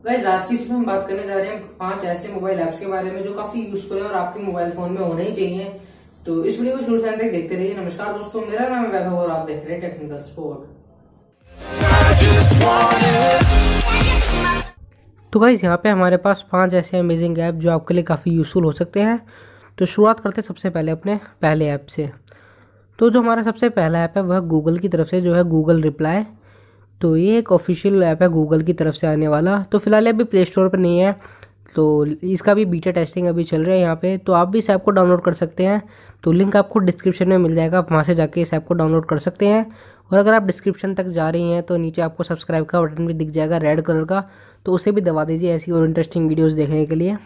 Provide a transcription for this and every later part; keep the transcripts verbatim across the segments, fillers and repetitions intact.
Guys आज की इसमें हम बात करने जा रहे हैं पांच ऐसे मोबाइल ऐप्स के बारे में जो काफी यूजफुल है और आपके मोबाइल फोन में होने ही चाहिए। तो इस वीडियो को शुरू से अंत तक देखते रहिए। नमस्कार दोस्तों, मेरा नाम है वैभव और आप देख रहे हैं टेक्निकल स्पोर्ट। तो गाइस यहाँ पे हमारे पास पांच ऐसे अमेजिंग ऐप जो आपके लिए काफ़ी यूजफुल हो सकते हैं। तो शुरुआत करते हैं सबसे पहले अपने पहले ऐप से। तो जो हमारा सबसे पहला ऐप है वह गूगल की तरफ से जो है गूगल रिप्लाई। तो ये एक ऑफिशियल ऐप है गूगल की तरफ से आने वाला। तो फिलहाल अभी प्ले स्टोर पर नहीं है, तो इसका भी बीटा टेस्टिंग अभी चल रहा है यहाँ पे। तो आप भी इस ऐप को डाउनलोड कर सकते हैं। तो लिंक आपको डिस्क्रिप्शन में मिल जाएगा, आप वहाँ से जाके इस ऐप को डाउनलोड कर सकते हैं। और अगर आप डिस्क्रिप्शन तक जा रही हैं तो नीचे आपको सब्सक्राइब का बटन भी दिख जाएगा रेड कलर का, तो उसे भी दबा दीजिए ऐसी और इंटरेस्टिंग वीडियोज़ देखने के लिए।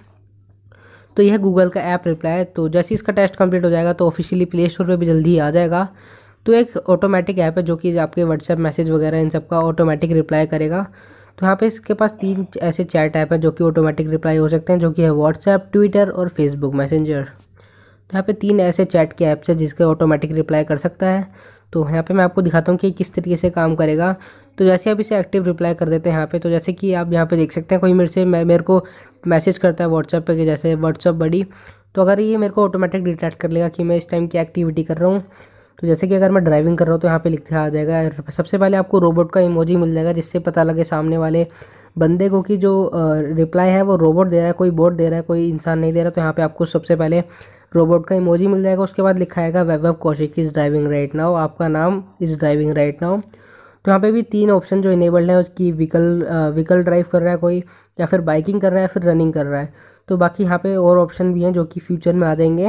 तो यह गूगल का ऐप रिप्लाई। तो जैसे इसका टेस्ट कंप्लीट हो जाएगा तो ऑफिशियली प्ले स्टोर पर भी जल्दी ही आ जाएगा। तो एक ऑटोमेटिक ऐप है जो कि आपके व्हाट्सएप मैसेज वगैरह इन सब का ऑटोमेटिक रिप्लाई करेगा। तो यहाँ पे इसके पास तीन ऐसे चैट ऐप हैं जो कि ऑटोमेटिक रिप्लाई हो सकते हैं, जो कि है व्हाट्सएप, ट्विटर और फेसबुक मैसेंजर। तो यहाँ पे तीन ऐसे चैट के ऐप्स हैं जिसके ऑटोमेटिक रिप्लाई कर सकता है। तो यहाँ पे मैं आपको दिखाता हूँ कि किस तरीके से काम करेगा। तो जैसे आप इसे एक्टिव रिप्लाई कर देते हैं यहाँ पे, तो जैसे कि आप यहाँ पे देख सकते हैं कोई मेरे से मेरे को मैसेज करता है व्हाट्सएप पे कि जैसे व्हाट्सएप बड़ी। तो अगर ये मेरे को ऑटोमेटिक डिटेक्ट कर लेगा कि मैं इस टाइम की एक्टिविटी कर रहा हूँ। तो जैसे कि अगर मैं ड्राइविंग कर रहा हूँ तो यहाँ पे लिखा आ जाएगा। सबसे पहले आपको रोबोट का इमोजी मिल जाएगा जिससे पता लगे सामने वाले बंदे को कि जो रिप्लाई है वो रोबोट दे रहा है, कोई बोट दे रहा है, कोई इंसान नहीं दे रहा। तो यहाँ पे आपको सबसे पहले रोबोट का इमोजी मिल जाएगा। उसके बाद लिखा आएगा Vaibhav Kaushik is driving right now, आपका नाम इज़ ड्राइविंग राइट नाउ। तो यहाँ पे भी तीन ऑप्शन जो इनेबल्ड है उसकी व्हीकल व्हीकल ड्राइव कर रहा है कोई, या फिर बाइकिंग कर रहा है, फिर रनिंग कर रहा है। तो बाकी यहाँ पे और ऑप्शन भी हैं जो कि फ्यूचर में आ जाएंगे।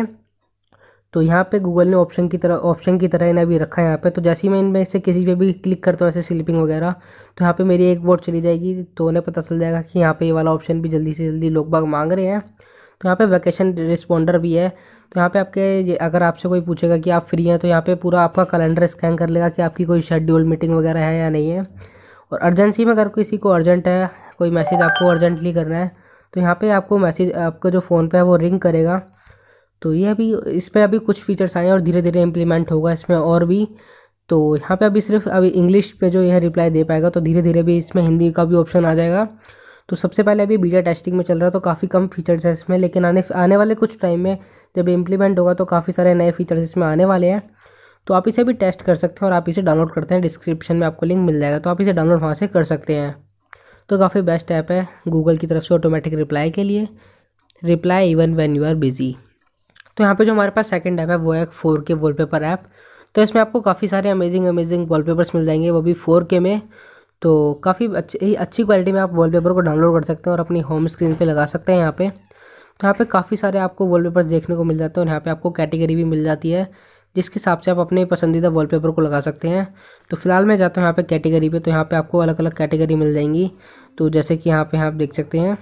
तो यहाँ पे गूगल ने ऑप्शन की तरह ऑप्शन की तरह इन्हें भी रखा है यहाँ पे। तो जैसे ही मैं इनमें से किसी पे भी क्लिक करता हूँ ऐसे स्लीपिंग वगैरह, तो यहाँ पे मेरी एक वोट चली जाएगी। तो उन्हें पता चल जाएगा कि यहाँ पे ये वाला ऑप्शन भी जल्दी से जल्दी लोग बाग मांग रहे हैं। तो यहाँ पे वैकेशन रिस्पॉन्डर भी है। तो यहाँ पे आपके अगर आपसे कोई पूछेगा कि आप फ्री हैं तो यहाँ पे पूरा आपका कैलेंडर स्कैन कर लेगा कि आपकी कोई शेड्यूल मीटिंग वगैरह है या नहीं है। और अर्जेंसी में अगर किसी को अर्जेंट है, कोई मैसेज आपको अर्जेंटली करना है, तो यहाँ पे आपको मैसेज आपका जो फ़ोन पे है वो रिंग करेगा। तो ये अभी इसमें अभी कुछ फीचर्स आए हैं और धीरे धीरे इम्प्लीमेंट होगा इसमें और भी। तो यहाँ पे अभी सिर्फ अभी इंग्लिश पे जो यह रिप्लाई दे पाएगा, तो धीरे धीरे भी इसमें हिंदी का भी ऑप्शन आ जाएगा। तो सबसे पहले अभी बीटा टेस्टिंग में चल रहा है तो काफ़ी कम फीचर्स है इसमें, लेकिन आने आने वाले कुछ टाइम में जब इम्प्लीमेंट होगा तो काफ़ी सारे नए फीचर्स इसमें आने वाले हैं। तो आप इसे भी टेस्ट कर सकते हैं और आप इसे डाउनलोड करते हैं, डिस्क्रिप्शन में आपको लिंक मिल जाएगा, तो आप इसे डाउनलोड वहाँ से कर सकते हैं। तो काफ़ी बेस्ट ऐप है गूगल की तरफ से ऑटोमेटिक रिप्लाई के लिए, reply even when you are busy. तो यहाँ पे जो हमारे पास सेकंड ऐप है वो है फोर के वॉलपेपर ऐप। तो इसमें आपको काफ़ी सारे अमेजिंग अमेजिंग वॉलपेपर्स मिल जाएंगे, वो भी फोर के में। तो काफ़ी अच्छी अच्छी क्वालिटी में आप वॉलपेपर को डाउनलोड कर सकते हैं और अपनी होम स्क्रीन पे लगा सकते हैं यहाँ पे। तो यहाँ पे काफ़ी सारे आपको वॉलपेपर्स देखने को मिल जाते हैं और यहाँ पे आपको कैटेगरी भी मिल जाती है जिसके हिसाब से आप अपने पसंदीदा वॉलपेपर को लगा सकते हैं। तो फिलहाल मैं जाता हूँ यहाँ पे कैटेगरी पे। तो यहाँ पे आपको अलग अलग कैटेगरी मिल जाएंगी। तो जैसे कि यहाँ पे आप देख सकते हैं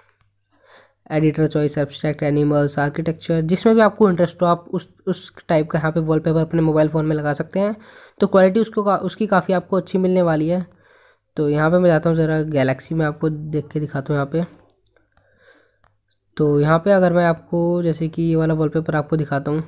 editor choice, abstract, animals, architecture, जिसमें भी आपको इंटरेस्ट हो आप उस उस टाइप का यहाँ पे वॉलपेपर अपने मोबाइल फ़ोन में लगा सकते हैं। तो क्वालिटी उसको का, उसकी काफ़ी आपको अच्छी मिलने वाली है। तो यहाँ पे मैं जाता हूँ ज़रा गैलेक्सी में, आपको देख के दिखाता हूँ यहाँ पे। तो यहाँ पे अगर मैं आपको जैसे कि ये वाला वॉलपेपर आपको दिखाता हूँ,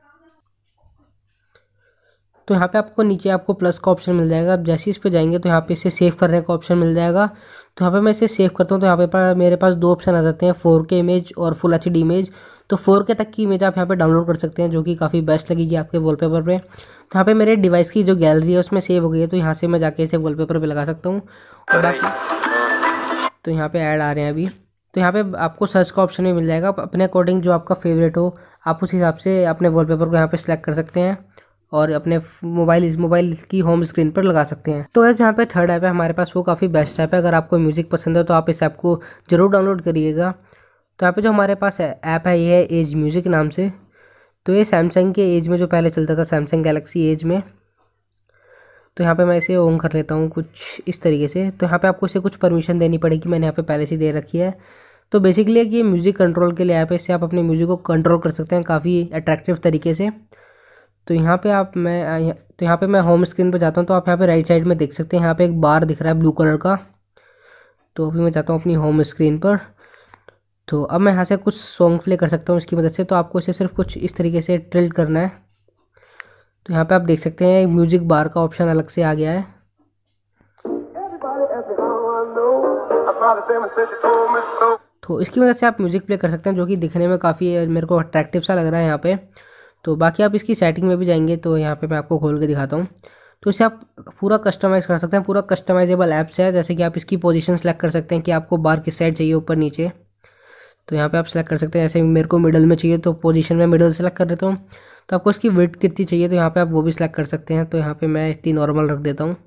तो यहाँ पे आपको नीचे आपको प्लस का ऑप्शन मिल जाएगा। आप जैसे इस पे जाएंगे तो यहाँ पे इसे सेव करने का ऑप्शन मिल जाएगा। तो यहाँ पे मैं इसे सेव करता हूँ तो यहाँ पे पर मेरे पास दो ऑप्शन आ जाते हैं, फोर के इमेज और फुल एच डी इमेज। तो फोर के तक की इमेज आप यहाँ पे डाउनलोड कर सकते हैं जो कि काफ़ी बेस्ट लगेगी आपके वॉलपेपर पे। तो यहाँ पे मेरे डिवाइस की जो गैलरी है उसमें सेव हो गई है, तो यहाँ से मैं जाके इसे वॉलपेपर पे लगा सकता हूँ। और बाकी तो यहाँ पे ऐड आ रहे हैं अभी। तो यहाँ पे आपको सर्च का ऑप्शन भी मिल जाएगा, अपने अकॉर्डिंग जो आपका फेवरेट हो आप उस हिसाब से अपने वॉलपेपर को यहाँ पे सिलेक्ट कर सकते हैं और अपने मोबाइल इस मोबाइल की होम स्क्रीन पर लगा सकते हैं। तो गाइस यहाँ पे थर्ड ऐप है हमारे पास, वो काफ़ी बेस्ट ऐप है। अगर आपको म्यूज़िक पसंद है तो आप इस ऐप को ज़रूर डाउनलोड करिएगा। तो यहाँ पे जो हमारे पास ऐप है ये है एज म्यूज़िक नाम से। तो ये सैमसंग के एज में जो पहले चलता था, सैमसंग गैलेक्सी एज में। तो यहाँ पे मैं इसे ऑन कर लेता हूँ कुछ इस तरीके से। तो यहाँ पे आपको इसे कुछ परमिशन देनी पड़ेगी, मैंने यहाँ पे पहले से दे रखी है। तो बेसिकली ये म्यूज़िक कंट्रोल के लिए ऐप है, इससे आप अपने म्यूज़िक को कंट्रोल कर सकते हैं काफ़ी अट्रैक्टिव तरीके से। तो यहाँ पे आप मैं तो यहाँ पे मैं होम स्क्रीन पे जाता हूँ, तो आप यहाँ पे राइट साइड में देख सकते हैं यहाँ पे एक बार दिख रहा है ब्लू कलर का। तो अभी मैं जाता हूँ अपनी होम स्क्रीन पर। तो अब मैं यहाँ से कुछ सॉन्ग प्ले कर सकता हूँ इसकी मदद से। तो आपको इसे सिर्फ कुछ इस तरीके से टिल्ट करना है। तो यहाँ पे आप देख सकते हैं म्यूजिक बार का ऑप्शन अलग से आ गया है। तो इसकी वजह से आप म्यूज़िक प्ले कर सकते हैं, जो कि दिखने में काफ़ी मेरे को अट्रैक्टिव सा लग रहा है यहाँ पे। तो बाकी आप इसकी सेटिंग में भी जाएंगे तो यहाँ पे मैं आपको खोल के दिखाता हूँ। तो इसे आप पूरा कस्टमाइज़ कर सकते हैं, पूरा कस्टमाइजेबल ऐप्स है। जैसे कि आप इसकी पोजीशन सेलेक्ट कर सकते हैं कि आपको बार किस साइड चाहिए, ऊपर नीचे। तो यहाँ पे आप सेलेक्ट कर सकते हैं। जैसे मेरे को मिडल में चाहिए तो पोजीशन में मिडल सेलेक्ट कर देता हूँ। तो आपको इसकी विड्थ कितनी चाहिए तो यहाँ पे आप वो भी सिलेक्ट कर सकते हैं। तो यहाँ पे मैं इतनी नॉर्मल रख देता हूँ,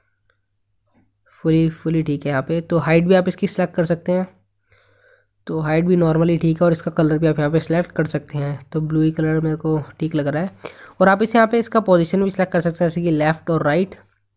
फुली फुली ठीक है यहाँ पे। तो हाइट भी आप इसकी सिलेक्ट कर सकते हैं, तो हाइट भी नॉर्मली ठीक है। और इसका कलर भी आप यहाँ पे सिलेक्ट कर सकते हैं, तो ब्लू ही कलर मेरे को ठीक लग रहा है। और आप इसे यहाँ पे इसका पोजीशन भी सिलेक्ट कर सकते हैं, जैसे कि लेफ़्ट और राइट,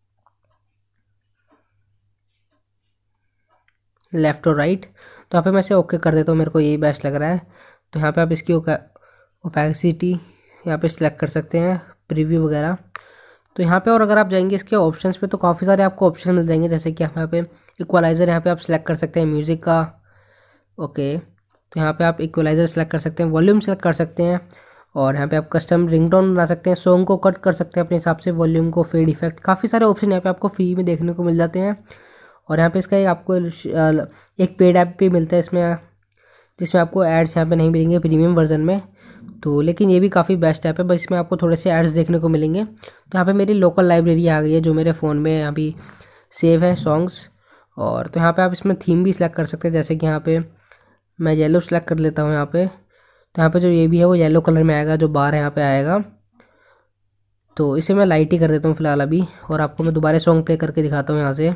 लेफ़्ट और राइट। तो यहाँ पे मैं इसे ओके कर देता हूँ, मेरे को यही बेस्ट लग रहा है। तो यहाँ पे आप इसकी ओपेसिटी यहाँ पे सिलेक्ट कर सकते हैं, प्रीव्यू वगैरह। तो यहाँ पे और अगर आप जाएंगे इसके ऑप्शंस पे तो काफ़ी सारे आपको ऑप्शन मिल जाएंगे। जैसे कि यहाँ पे इक्वलाइज़र यहाँ पे आप सिलेक्ट कर सकते हैं म्यूज़िक का, ओके। तो यहाँ पे आप इक्वलाइज़र सेलेक्ट कर सकते हैं, वॉल्यूम सेलेक्ट कर सकते हैं। और यहाँ पे आप कस्टम रिंगटोन बना सकते हैं, सॉन्ग को कट कर सकते हैं अपने हिसाब से, वॉल्यूम को, फेड इफेक्ट, काफ़ी सारे ऑप्शन यहाँ पे आपको फ्री में देखने को मिल जाते हैं। और यहाँ पे इसका एक आपको एक पेड ऐप भी मिलता है इसमें, जिसमें आपको एड्स यहाँ पे नहीं मिलेंगे प्रीमियम वर्जन में। तो लेकिन ये भी काफ़ी बेस्ट ऐप है, बस इसमें आपको थोड़े से एड्स देखने को मिलेंगे। तो यहाँ पे मेरी लोकल लाइब्रेरी आ गई है, जो मेरे फ़ोन में अभी सेव है सॉन्ग्स। और तो यहाँ पे आप इसमें थीम भी सिलेक्ट कर सकते हैं, जैसे कि यहाँ पे मैं येलो सेलेक्ट कर लेता हूँ यहाँ पे। तो यहाँ पे जो ये भी है वो येलो कलर में आएगा, जो बार यहाँ पे आएगा। तो इसे मैं लाइट ही कर देता हूँ फिलहाल अभी, और आपको मैं दोबारा सॉन्ग प्ले करके दिखाता हूँ यहाँ से।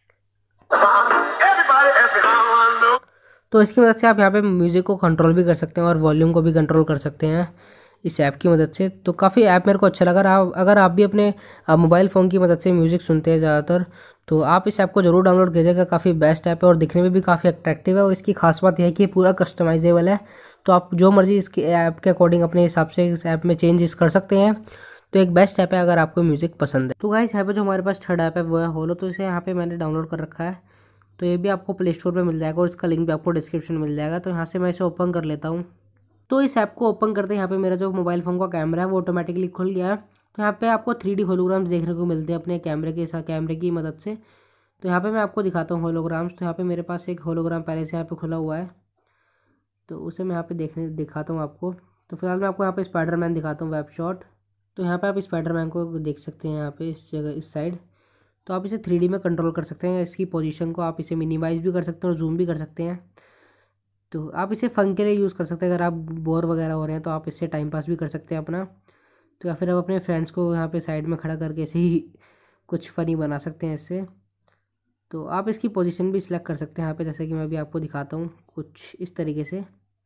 तो इसकी मदद से आप यहाँ पे म्यूज़िक को कंट्रोल भी कर सकते हैं और वॉल्यूम को भी कंट्रोल कर सकते हैं इस ऐप की मदद से। तो काफ़ी ऐप मेरे को अच्छा लगा। आप अगर आप भी अपने मोबाइल फ़ोन की मदद से म्यूज़िक सुनते हैं ज़्यादातर, तो आप इस ऐप को ज़रूर डाउनलोड कीजिएगा। काफ़ी बेस्ट ऐप है और दिखने में भी काफ़ी अट्रैक्टिव है। और इसकी खास बात यह है कि ये पूरा कस्टमाइजेबल है, तो आप जो मर्जी इसके ऐप के अकॉर्डिंग अपने हिसाब से इस ऐप में चेंजेस कर सकते हैं। तो एक बेस्ट ऐप है अगर आपको म्यूज़िक पसंद है। तो गाइस यहाँ पे जो हमारे पास थर्ड ऐप है वो है होलो। तो इसे यहाँ पे मैंने डाउनलोड कर रखा है, तो ये भी आपको प्ले स्टोर पे मिल जाएगा और इसका लिंक भी आपको डिस्क्रिप्शन में मिल जाएगा। तो यहाँ से मैं इसे ओपन कर लेता हूँ। तो इस ऐप को ओपन करते हैं यहाँ पे मेरा जो मोबाइल फ़ोन का कैमरा है वो ऑटोमेटिकली खुल गया है। तो यहाँ पे आपको थ्री डी होलोग्राम्स देखने को मिलते हैं अपने कैमरे के साथ, कैमरे की मदद से। तो यहाँ पे मैं आपको दिखाता हूँ होलोग्राम्स। तो यहाँ पे मेरे पास एक होलोग्राम पहले से यहाँ पे खुला हुआ है, तो उसे मैं यहाँ पे देखने दिखाता हूँ आपको। तो फिलहाल मैं आपको यहाँ पे स्पाइडरमैन दिखाता हूँ, वेब शॉट। तो यहाँ पे आप स्पाइडरमैन को देख सकते हैं यहाँ पे इस जगह, इस साइड। तो आप इसे थ्री डी में कंट्रोल कर सकते हैं, इसकी पोजीशन को आप इसे मिनिमाइज़ भी कर सकते हैं और जूम भी कर सकते हैं। तो आप इसे फ़न के लिए यूज़ कर सकते हैं, अगर आप बोर वगैरह हो रहे हैं तो आप इससे टाइम पास भी कर सकते हैं अपना। तो या फिर आप अपने फ्रेंड्स को यहाँ पे साइड में खड़ा करके ऐसे ही कुछ फ़नी बना सकते हैं इससे। तो आप इसकी पोजीशन भी सिलेक्ट कर सकते हैं यहाँ पे, जैसे कि मैं अभी आपको दिखाता हूँ कुछ इस तरीके से।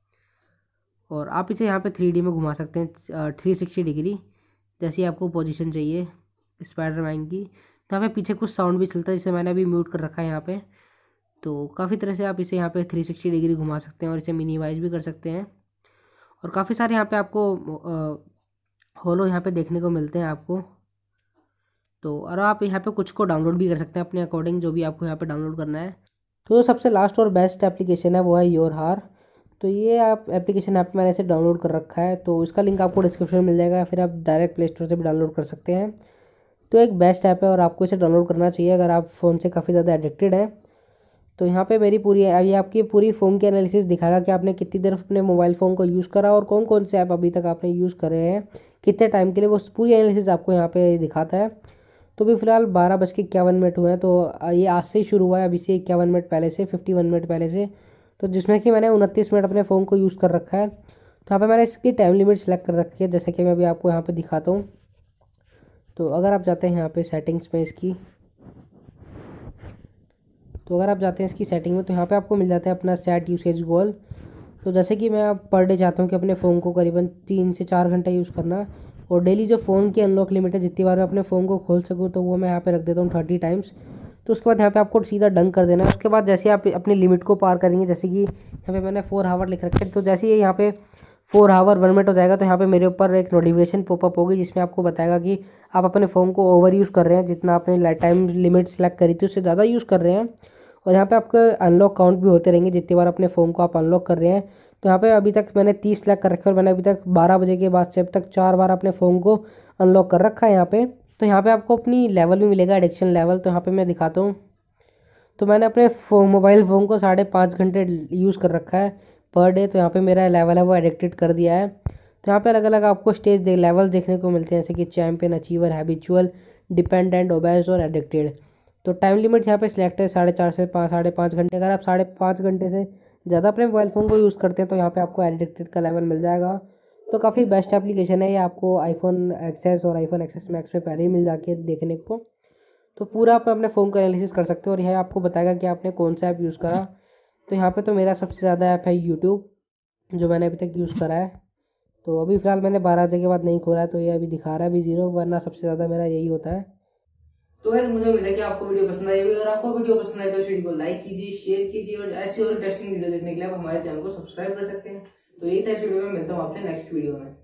और आप इसे यहाँ पे थ्री डी में घुमा सकते हैं थ्री सिक्सटी डिग्री, जैसी आपको पोजीशन चाहिए स्पाइडरमैन की। तो यहाँ पे पीछे कुछ साउंड भी चलता है, जिसे मैंने अभी म्यूट कर रखा है यहाँ पे। तो काफ़ी तरह से आप इसे यहाँ पे थ्री सिक्सटी डिग्री घुमा सकते हैं और इसे मिनिमाइज भी कर सकते हैं। और काफ़ी सारे यहाँ पे आपको होलो यहाँ पे देखने को मिलते हैं आपको। तो और आप यहाँ पे कुछ को डाउनलोड भी कर सकते हैं अपने अकॉर्डिंग, जो भी आपको यहाँ पे डाउनलोड करना है। तो सबसे लास्ट और बेस्ट एप्लीकेशन है वो है योर हार। तो ये आप एप्लीकेशन यहाँ पे मैंने इसे डाउनलोड कर रखा है, तो इसका लिंक आपको डिस्क्रिप्शन में मिल जाएगा, फिर आप डायरेक्ट प्ले स्टोर से भी डाउनलोड कर सकते हैं। तो एक बेस्ट ऐप है और आपको इसे डाउनलोड करना चाहिए अगर आप फ़ोन से काफ़ी ज़्यादा एडिक्टेड हैं। तो यहाँ पे मेरी पूरी ये आपकी पूरी फ़ोन की एनालिसिस दिखाएगा कि आपने कितनी देर अपने मोबाइल फ़ोन को यूज़ करा और कौन कौन से ऐप अभी तक आपने यूज़ करे हैं, कितने टाइम के लिए, वो पूरी एनालिसिस आपको यहाँ पे दिखाता है। तो भी फ़िलहाल बारह बज के इक्यावन मिनट हुए हैं, तो ये आज से ही शुरू हुआ है, अभी से इक्यावन मिनट पहले से, फिफ्टी वन मिनट पहले से। तो जिसमें कि मैंने उनतीस मिनट अपने फ़ोन को यूज़ कर रखा है। तो यहाँ पर मैंने इसकी टाइम लिमिट सेलेक्ट कर रखी है, जैसे कि मैं अभी आपको यहाँ पर दिखाता हूँ। तो अगर आप जाते हैं यहाँ पे सेटिंग्स में इसकी, तो अगर आप जाते हैं इसकी सेटिंग में, तो यहाँ पे आपको मिल जाता है अपना सेट यूसेज गोल। तो जैसे कि मैं पर डे चाहता हूँ कि अपने फ़ोन को करीबन तीन से चार घंटे यूज़ करना, और डेली जो फ़ोन की अनलॉक लिमिट है, जितनी बार मैं अपने फ़ोन को खोल सकूँ, तो वो मैं यहाँ पे रख देता हूँ थर्टी टाइम्स। तो उसके बाद यहाँ पे आपको सीधा डन कर देना है। उसके बाद जैसे आप अपनी लिमिट को पार करेंगे, जैसे कि यहाँ पे मैंने फोर आवर लिख रखे, तो जैसे ही यहाँ पे फोर आवर वन मिनट हो जाएगा, तो यहाँ पे मेरे ऊपर एक नोटिफिकेशन पॉपअप होगी, जिसमें आपको बताएगा कि आप अपने फ़ोन को ओवर यूज़ कर रहे हैं, जितना आपने टाइम लिमिट सेलेक्ट करी थी उससे ज़्यादा यूज़ कर रहे हैं। और यहाँ पे आपके अनलॉक काउंट भी होते रहेंगे, जितनी बार अपने फ़ोन को आप अनलॉक कर रहे हैं। तो यहाँ पे अभी तक मैंने तीस सेलेक्ट कर रखा है और मैंने अभी तक बारह बजे के बाद से अब तक चार बार अपने फ़ोन को अनलॉक कर रखा है यहाँ पे। तो यहाँ पे आपको अपनी लेवल भी मिलेगा, एडिक्शन लेवल। तो यहाँ पे मैं दिखाता हूँ। तो मैंने अपने फो मोबाइल फ़ोन को साढ़े पाँच घंटे यूज़ कर रखा है पर डे। तो यहाँ पे मेरा लेवल है वो एडिक्टेड कर दिया है। तो यहाँ पे अलग अलग आपको स्टेज दे लेवल देखने को मिलते हैं, जैसे कि champion, achiever, habitual, dependent, obsessed और एडिक्टेड। तो टाइम लिमिट यहाँ पे सिलेक्ट है साढ़े चार से पाँच साढ़े पाँच घंटे। अगर आप साढ़े पाँच घंटे से ज़्यादा अपने मोबाइल फ़ोन को यूज़ करते हैं तो यहाँ पे आपको एडिक्टेड का लेवल मिल जाएगा। तो काफ़ी बेस्ट एप्लीकेशन है ये, आपको आईफोन एक्सेस और आईफोन एक्सेस मैक्स पे पहले ही मिल जाके देखने को। तो पूरा आप अपने फ़ोन का एनालिसिस कर सकते हो और यह आपको बताएगा कि आपने कौन सा ऐप यूज़ करा। तो यहाँ पे तो मेरा सबसे ज़्यादा ऐप है यूट्यूब, जो मैंने अभी तक यूज़ करा है। तो अभी फ़िलहाल मैंने बारह बजे के बाद नहीं खोला है, तो ये अभी दिखा रहा है अभी ज़ीरो, वरना सबसे ज़्यादा मेरा यही होता है। तो गाइस मुझे उम्मीद है कि आपको वीडियो पसंद आई होगी। अगर आपको वीडियो पसंद आई तो इस वीडियो को लाइक कीजिए, शेयर कीजिए और ऐसी और इंटरेस्टिंग वीडियो देखने के लिए आप हमारे चैनल को सब्सक्राइब कर सकते हैं। तो यही था इस वीडियो में, मिलता हूँ आपसे नेक्स्ट वीडियो में।